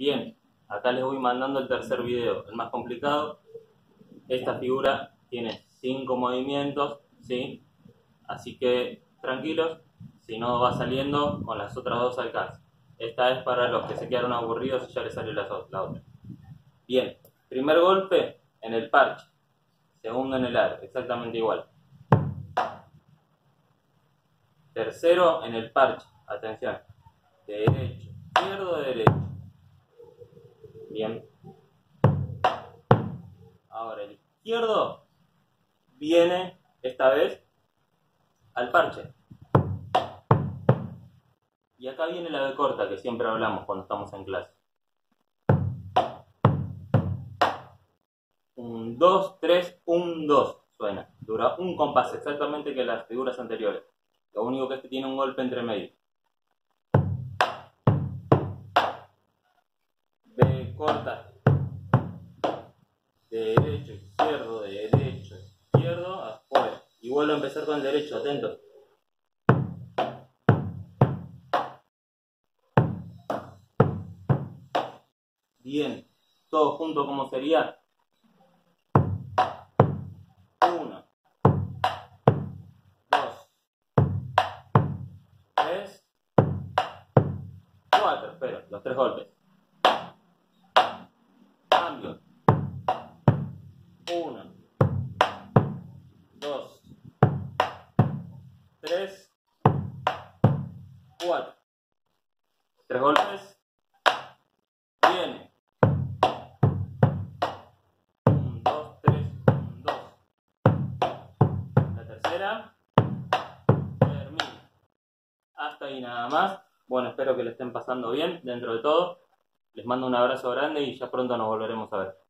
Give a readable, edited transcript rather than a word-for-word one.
Bien, acá les voy mandando el tercer video, el más complicado. Esta figura tiene 5 movimientos, ¿sí? Así que tranquilos, si no va saliendo con las otras dos alcanza. Esta es para los que se quedaron aburridos y ya les salió la otra. Bien, primer golpe en el parche, segundo en el aro, exactamente igual. Tercero en el parche, atención, derecho, izquierdo, derecho. Bien. Ahora el izquierdo viene esta vez al parche. Y acá viene la B corta que siempre hablamos cuando estamos en clase. 1, 2, 3, 1, 2 suena. Dura un compás exactamente que las figuras anteriores. Lo único que tiene un golpe entre medio. B corta. Derecho, izquierdo, afuera. Y vuelvo a empezar con el derecho, atentos. Bien, todos juntos, ¿cómo sería? 1, 2, 3, 4. Espero, los 3 golpes. Cambio. 1, 2, 3, 4. 3 golpes. Viene. 1, 2, 3, 1, 2. La tercera. Termina. Hasta ahí nada más. Bueno, espero que le estén pasando bien dentro de todo. Les mando un abrazo grande y ya pronto nos volveremos a ver.